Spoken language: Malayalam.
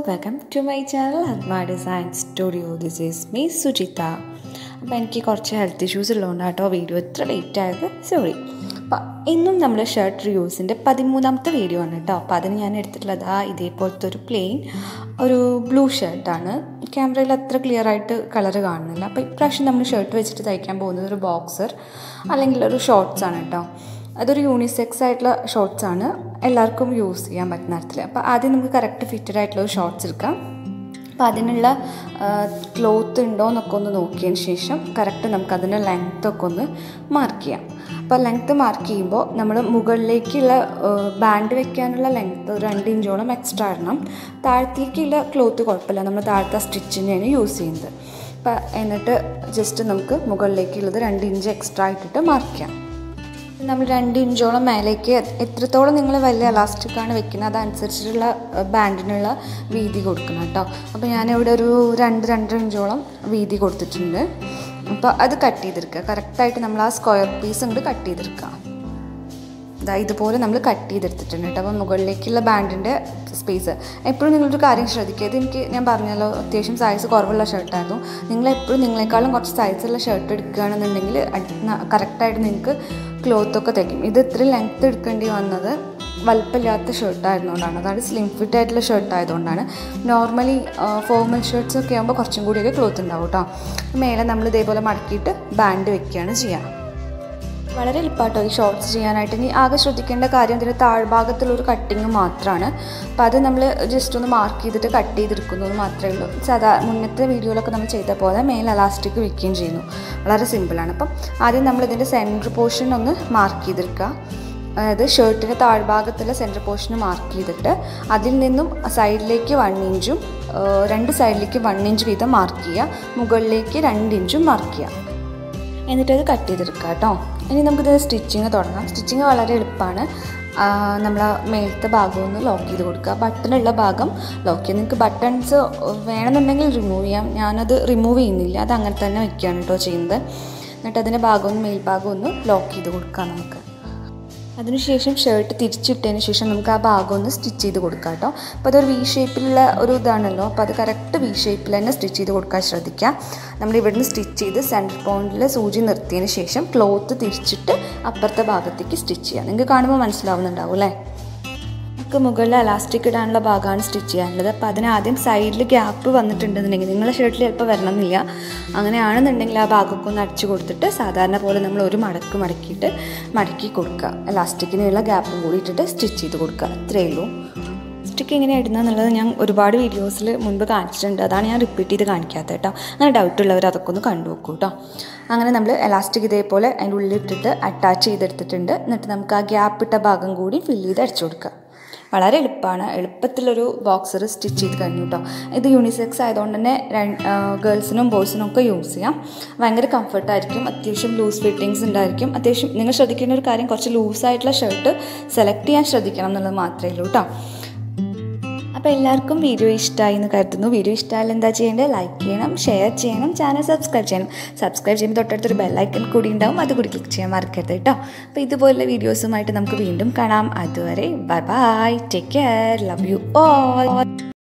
welcome to my channel Atma Design Studio. This is me sujitha. അപ്പോൾ എനിക്ക് കുറച്ച് ഹെൽത്ത് ഇഷ്യൂസ് ഉള്ളതുകൊണ്ടാണ് കേട്ടോ വീഡിയോ ഇത്ര ലേറ്റ് ആയത്, സോറി. അപ്പോൾ ഇന്നും നമ്മൾ ഷർട്ട് റിയൂസിൻ്റെ 13ാമത്തെ വീഡിയോ ആണ് കേട്ടോ. അപ്പോൾ അതിന് ഞാൻ എടുത്തിട്ടുള്ളത് ഇതേപോലത്തെ ഒരു പ്ലെയിൻ ഒരു ബ്ലൂ ഷർട്ടാണ്. ക്യാമറയിൽ അത്ര ക്ലിയർ ആയിട്ട് കളർ കാണുന്നില്ല. അപ്പോൾ ഇപ്രാവശ്യം നമ്മൾ ഷർട്ട് വെച്ചിട്ട് തയ്ക്കാൻ പോകുന്നത് ഒരു ബോക്സർ അല്ലെങ്കിൽ ഒരു ഷോർട്ട്സ് ആണ് കേട്ടോ. അതൊരു യൂണിസെക്സ് ആയിട്ടുള്ള ഷോർട്ട്സാണ്, എല്ലാവർക്കും യൂസ് ചെയ്യാൻ പറ്റുന്ന തരത്തിൽ. അപ്പോൾ ആദ്യം നമുക്ക് കറക്റ്റ് ഫിറ്റഡ് ആയിട്ടുള്ള ഒരു ഷോർട്ട്സ് എടുക്കാം. അപ്പോൾ അതിനുള്ള ക്ലോത്ത് ഉണ്ടോ എന്നൊക്കെ ഒന്ന് നോക്കിയതിന് ശേഷം കറക്റ്റ് നമുക്കതിൻ്റെ ലെങ്ത്തൊക്കെ ഒന്ന് മാർക്ക് ചെയ്യാം. അപ്പോൾ ലെങ്ത്ത് മാർക്ക് ചെയ്യുമ്പോൾ നമ്മൾ മുകളിലേക്കുള്ള ബാൻഡ് വെക്കാനുള്ള ലെങ്ത്ത് ഒരു 2 ഇഞ്ചോളം എക്സ്ട്രാ ഇടണം. താഴത്തേക്കുള്ള ക്ലോത്ത് കുഴപ്പമില്ല, നമ്മൾ താഴത്തെ സ്റ്റിച്ചിനെയാണ് യൂസ് ചെയ്യുന്നത്. അപ്പോൾ എന്നിട്ട് ജസ്റ്റ് നമുക്ക് മുകളിലേക്കുള്ളത് 2 ഇഞ്ച് എക്സ്ട്രാ ഇട്ടിട്ട് മാർക്ക് ചെയ്യാം. നമ്മൾ 2 ഇഞ്ചോളം മേലേക്ക് എത്രത്തോളം നിങ്ങൾ വലിയ എലാസ്റ്റിക്കാണ് വെക്കുന്നത് അതനുസരിച്ചിട്ടുള്ള ബാൻഡിനുള്ള വീതി കൊടുക്കണം കേട്ടോ. അപ്പോൾ ഞാനിവിടെ ഒരു 2-2.5 ഇഞ്ചോളം വീതി കൊടുത്തിട്ടുണ്ട്. അപ്പോൾ അത് കട്ട് ചെയ്തെടുക്കുക. കറക്റ്റായിട്ട് നമ്മൾ ആ സ്ക്വയർ പീസ് അങ്ങോട്ട് കട്ട് ചെയ്തെടുക്കുക. ഇതുപോലെ നമ്മൾ കട്ട് ചെയ്തെടുത്തിട്ടുണ്ട് കേട്ടോ. അപ്പോൾ മുകളിലേക്കുള്ള ബാൻഡിൻ്റെ സ്പേസ് എപ്പോഴും നിങ്ങളൊരു കാര്യം ശ്രദ്ധിക്കുക. ഇത് ഞാൻ പറഞ്ഞല്ലോ, അത്യാവശ്യം സൈസ് കുറവുള്ള ഷർട്ടായിരുന്നു. നിങ്ങളെപ്പോഴും നിങ്ങളെക്കാളും കുറച്ച് സൈസുള്ള ഷർട്ട് എടുക്കുകയാണെന്നുണ്ടെങ്കിൽ കറക്റ്റായിട്ട് നിങ്ങൾക്ക് ക്ലോത്തൊക്കെ തയ്ക്കും. ഇത് ഇത്രയും ലെങ്ത്ത് എടുക്കേണ്ടി വന്നത് വലുപ്പമില്ലാത്ത ഷർട്ടായിരുന്നുകൊണ്ടാണ്, അതായത് സ്ലിം ഫിറ്റ് ആയിട്ടുള്ള ഷർട്ടായതുകൊണ്ടാണ്. നോർമലി ഫോർമൽ ഷർട്ട്സൊക്കെ ആകുമ്പോൾ കുറച്ചും കൂടിയൊക്കെ ക്ലോത്ത് ഉണ്ടാവും കേട്ടോ. മേലെ നമ്മൾ ഇതേപോലെ മടക്കിയിട്ട് ബാൻഡ് വെക്കുകയാണ് ചെയ്യുക. വളരെ എളുപ്പമാട്ടോ ഈ ഷോർട്ട്സ് ചെയ്യാനായിട്ട്. ഇനി ആകെ ശ്രദ്ധിക്കേണ്ട കാര്യം ഇതിൻ്റെ താഴ്ഭാഗത്തുള്ളൊരു കട്ടിങ് മാത്രമാണ്. അപ്പോൾ അത് നമ്മൾ ജസ്റ്റ് ഒന്ന് മാർക്ക് ചെയ്തിട്ട് കട്ട് ചെയ്തെടുക്കുന്നത് മാത്രമേ ഉള്ളൂ. മുന്നത്തെ വീഡിയോയിലൊക്കെ നമ്മൾ ചെയ്ത പോലെ മേലെ എലാസ്റ്റിക് വെക്കുകയും ചെയ്യുന്നു. വളരെ സിമ്പിളാണ്. അപ്പം ആദ്യം നമ്മൾ ഇതിൻ്റെ സെൻറ്റർ പോർഷൻ ഒന്ന് മാർക്ക് ചെയ്തെടുക്കുക. അതായത് ഷർട്ടിൻ്റെ താഴ്ഭാഗത്തുള്ള സെൻറ്റർ പോർഷന് മാർക്ക് ചെയ്തിട്ട് അതിൽ നിന്നും സൈഡിലേക്ക് 1 ഇഞ്ചും 2 സൈഡിലേക്ക് 1 ഇഞ്ച് വീതം മാർക്ക് ചെയ്യുക. മുകളിലേക്ക് 2 ഇഞ്ചും മാർക്ക് ചെയ്യുക. എന്നിട്ടത് കട്ട് ചെയ്തെടുക്കുക കേട്ടോ. ഇനി നമുക്കിത് സ്റ്റിച്ചിങ് തുടങ്ങാം. സ്റ്റിച്ചിങ് വളരെ എളുപ്പമാണ്. നമ്മൾ മേലത്തെ ഭാഗം ഒന്ന് ലോക്ക് ചെയ്ത് കൊടുക്കുക. ബട്ടണുള്ള ഭാഗം ലോക്ക് ചെയ്യുക. നിങ്ങൾക്ക് ബട്ടൺസ് വേണമെന്നുണ്ടെങ്കിൽ റിമൂവ് ചെയ്യാം. ഞാനത് റിമൂവ് ചെയ്യുന്നില്ല, അത് അങ്ങനെ തന്നെ വെക്കുകയാണ് കേട്ടോ ചെയ്യുന്നത്. എന്നിട്ട് അതിൻ്റെ ഭാഗം മേൽഭാഗം ഒന്ന് ലോക്ക് ചെയ്ത് കൊടുക്കാം നമുക്ക്. അതിനുശേഷം ഷർട്ട് തിരിച്ചിട്ടതിന് ശേഷം നമുക്ക് ആ ഭാഗം ഒന്ന് സ്റ്റിച്ച് ചെയ്ത് കൊടുക്കാം കേട്ടോ. അപ്പോൾ അതൊരു വി ഷേപ്പിലുള്ള ഒരു ഇതാണല്ലോ, അപ്പോൾ അത് കറക്റ്റ് വി ഷേപ്പിൽ തന്നെ സ്റ്റിച്ച് ചെയ്ത് കൊടുക്കാൻ ശ്രദ്ധിക്കുക. നമ്മൾ ഇവിടുന്ന് സ്റ്റിച്ച് ചെയ്ത് സെൻറ്റർ പോയിൻറ്റിൽ സൂചി നിർത്തിയതിന് ശേഷം ക്ലോത്ത് തിരിച്ചിട്ട് അപ്പുറത്തെ ഭാഗത്തേക്ക് സ്റ്റിച്ച് ചെയ്യുക. നിങ്ങൾക്ക് കാണുമ്പോൾ മനസ്സിലാവുന്നുണ്ടാവും അല്ലേ. നമുക്ക് മുകളിൽ എലാസ്റ്റിക് ഇടാനുള്ള ഭാഗമാണ് സ്റ്റിച്ച് ചെയ്യാനുള്ളത്. അപ്പോൾ അതിന് ആദ്യം സൈഡിൽ ഗ്യാപ്പ് വന്നിട്ടുണ്ടെന്നുണ്ടെങ്കിൽ നിങ്ങളുടെ ഷർട്ടിൽ ചിലപ്പോൾ വരണമെന്നില്ല. അങ്ങനെയാണെന്നുണ്ടെങ്കിൽ ആ ഭാഗമൊക്കെ ഒന്ന് അടിച്ചു കൊടുത്തിട്ട് സാധാരണ പോലെ നമ്മൾ ഒരു മടക്കിയിട്ട് മടക്കി കൊടുക്കുക. എലാസ്റ്റിക്കിനുള്ള ഗ്യാപ്പും കൂടി ഇട്ടിട്ട് സ്റ്റിച്ച് ചെയ്ത് കൊടുക്കുക. അത്രയേ ഉള്ളൂ. സ്റ്റിക്ക് എങ്ങനെയാണ് ഇടുന്നത് എന്നുള്ളത് ഞാൻ ഒരുപാട് വീഡിയോസിൽ മുൻപ് കാണിച്ചിട്ടുണ്ട്. അതാണ് ഞാൻ റിപ്പീറ്റ് ചെയ്ത് കാണിക്കാത്തത് കേട്ടോ. അങ്ങനെ ഡൗട്ടുള്ളവർ അതൊക്കെ ഒന്ന് കണ്ടുവെക്കും കേട്ടോ. അങ്ങനെ നമ്മൾ എലാസ്റ്റിക് ഇതേപോലെ അതിൻ്റെ ഉള്ളിലിട്ടിട്ട് അറ്റാച്ച് ചെയ്തെടുത്തിട്ടുണ്ട്. എന്നിട്ട് നമുക്ക് ആ ഗ്യാപ്പ് ഇട്ട ഭാഗം കൂടി ഫില്ല് ചെയ്ത് അടിച്ചു കൊടുക്കുക. വളരെ എളുപ്പമാണ്. എളുപ്പത്തിലൊരു ബോക്സർ സ്റ്റിച്ച് ചെയ്ത് കഴിഞ്ഞു കേട്ടോ. ഇത് യൂണിസെക്സ് ആയതുകൊണ്ട് തന്നെ ഗേൾസിനും ബോയ്സിനും ഒക്കെ യൂസ് ചെയ്യാം. ഭയങ്കര കംഫർട്ടായിരിക്കും. അത്യാവശ്യം ലൂസ് ഫിറ്റിങ്സ് ഉണ്ടായിരിക്കും. അത്യാവശ്യം നിങ്ങൾ ശ്രദ്ധിക്കേണ്ട ഒരു കാര്യം, കുറച്ച് ലൂസായിട്ടുള്ള ഷർട്ട് സെലക്ട് ചെയ്യാൻ ശ്രദ്ധിക്കണം എന്നുള്ളത് മാത്രമേ ഉള്ളൂ കേട്ടോ. അപ്പോൾ എല്ലാവർക്കും വീഡിയോ ഇഷ്ടമായി എന്ന് കരുതുന്നു. വീഡിയോ ഇഷ്ടമായാലും എന്താ ചെയ്യേണ്ടത്? ലൈക്ക് ചെയ്യണം, ഷെയർ ചെയ്യണം, ചാനൽ സബ്സ്ക്രൈബ് ചെയ്യണം. സബ്സ്ക്രൈബ് ചെയ്യുമ്പോൾ തൊട്ടടുത്തൊരു ബെല്ലൈക്കൺ കൂടി ഉണ്ടാവും, അത് കൂടി ക്ലിക്ക് ചെയ്യാൻ മറക്കരുത് കേട്ടോ. അപ്പോൾ ഇതുപോലുള്ള വീഡിയോസുമായിട്ട് നമുക്ക് വീണ്ടും കാണാം. അതുവരെ bye bye, take care, love you all.